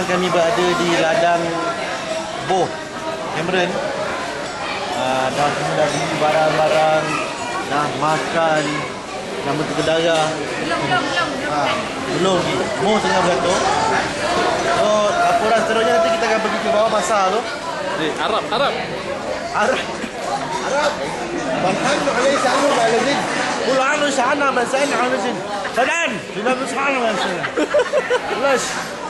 kami berada di ladang Boh Cameron. Dah beli barang-barang, dah makan, dah berkendara. Belum lagi. Mo tengah beratur. So, laporan seterusnya nanti kita akan pergi ke bawah pasar tu. Arab. Arab. Balhan عليه سألوا على زين. قولوا عنه سألنا ما سألنا عنه زين. فلان بما بسحنا ما سألنا. خلاص.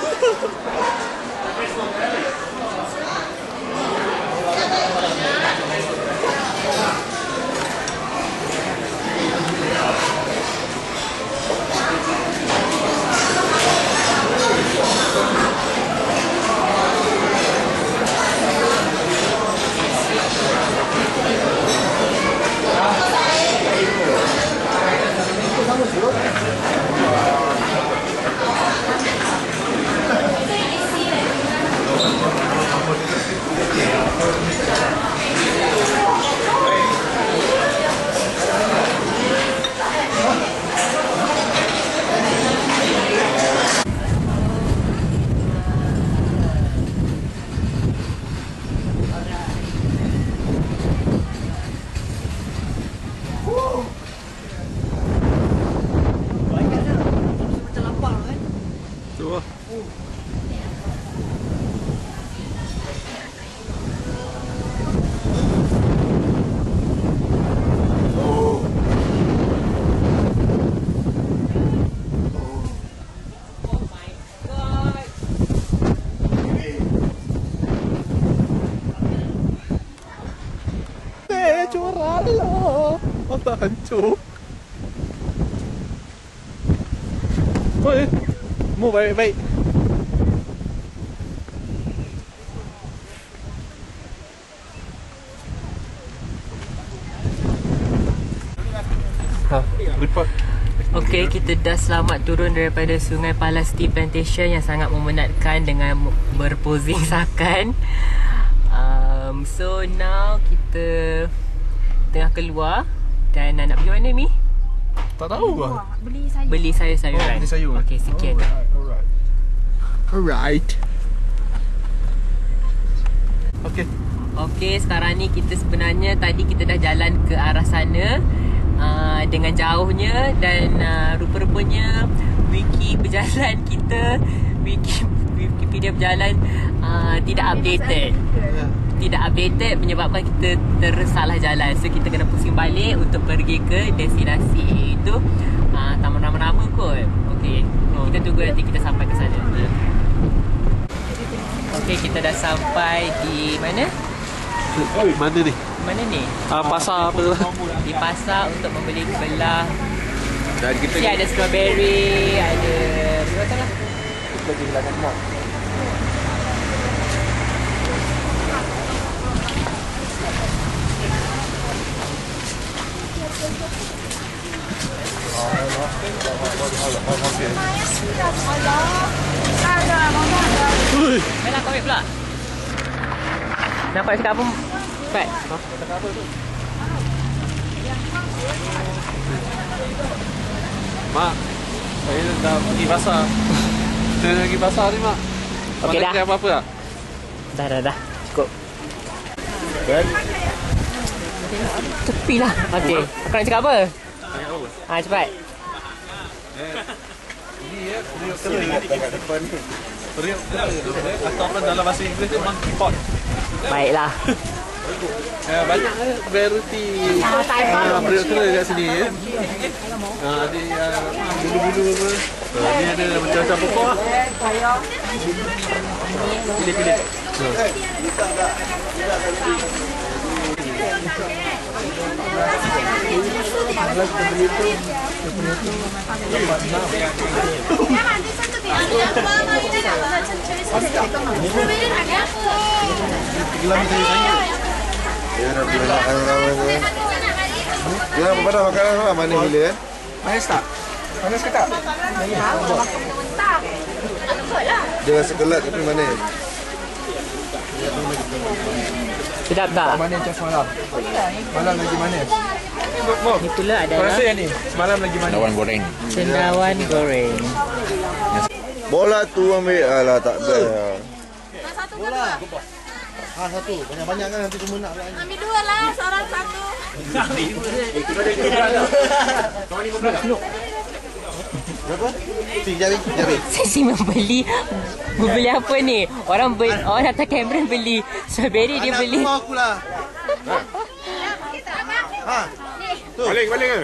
Mata hancur. Oi, mau baik-baik. Report. Okey, kita dah selamat turun daripada Sungai Palas Tea Plantation yang sangat memenatkan dengan berposing sakan. So now kita tengah keluar dan nak pergi mana, Mi? Tak tahu lah. Beli sayur-sayuran. Beli sayur. Okey, sekian. Alright. Okey, sekarang ni kita sebenarnya tadi kita dah jalan ke arah sana dengan jauhnya dan rupa-rupanya wiki berjalan kita, Wikipedia berjalan tidak updated. Tidak updated menyebabkan kita tersalah jalan. So kita kena pusing balik untuk pergi ke destinasi itu Taman Rama-Rama kot. Okey, kita tunggu nanti kita sampai ke sana. Okey, kita dah sampai di mana? Mana ni? Mana ni? Pasar apa tu? Di pasar untuk membeli belah. Dan kita ada strawberry, ada macam lah. Kita pergi belakang mall. Melah kau pula. Nampak cakap apa? Pat. Cakap apa tu? Mak, saya dah pergi pasar. Kita dah pergi pasar ni, Mak. Okey dah. Ada apa-apa tak? Dah. Cukup. Dan Tepi lah. Okey. Kau nak cakap apa? Cepat. Ini ya, periuk kering dekat depan ni. Periuk kering ataupun dalam bahasa Inggeris tu monkey pot. Baiklah. Banyak variety periuk kering kat sini ya. Ada bulu-bulu apa. Ni ada macam-macam pokok lah. Pilih-pilih. Dia apa pada makanan apa mana bila kan? Manis tak? Manis ke tak? Dia rasa kelat tapi mana? Sedap tak? Manis macam semalam. Malam lagi manis. Ni pula adalah Rasa yang ni semalam lagi manis. Cendawan goreng. cendawan goreng. Bola tu ambil. Alah tak best. Satu ke dua? Satu. Banyak-banyak kan nanti semua nak. Ambil dua lah, seorang satu. Berapa? Jari. Sesi membeli apa ni? Orang atas kamera beli strawberry, dia beli. Aku lah. Baling ke?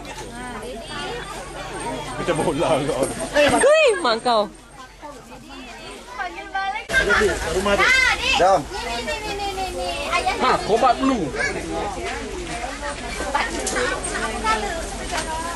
Macam bola kau. Hui, mak kau. Panggil balik. Rumah tu. Jom. Ni. Ayah. Ha, kobat dulu. Apa kala?